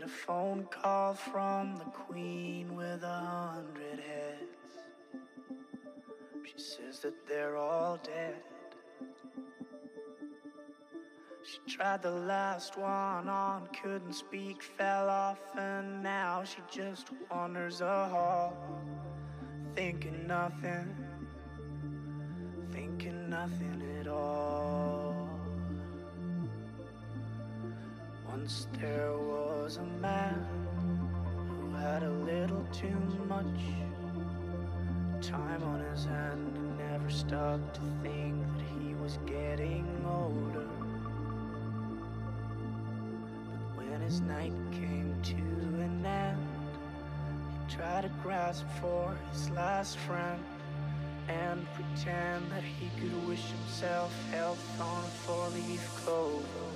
get a phone call from the queen with 100 heads. She says that they're all dead. She tried the last one on, couldn't speak, fell off, and now she just wanders a hall, thinking nothing at all. Once there was a man who had a little too much time on his hand and never stopped to think that he was getting older. But when his night came to an end, he tried to grasp for his last friend and pretend that he could wish himself health on a four-leaf clover.